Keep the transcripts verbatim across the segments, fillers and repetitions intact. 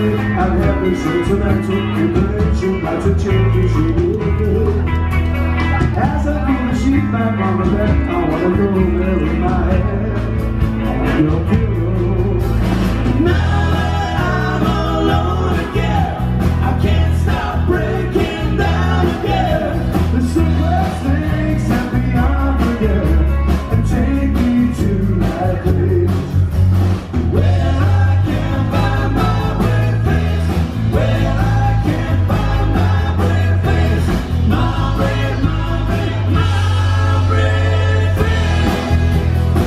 way, I'd have a sentimental inclination like to change you. As I pull the sheet back on the bed, I wanna know where in my head your pillow. Now that I'm alone again, I can't stop breaking down again. The simplest things have beyond forget and take me to that place where I can find my brave face, where I can find my brave face, my brave, my brave, my brave face.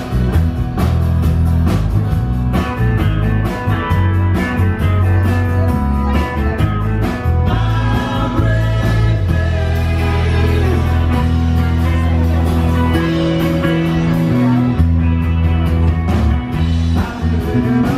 My brave face. I'm living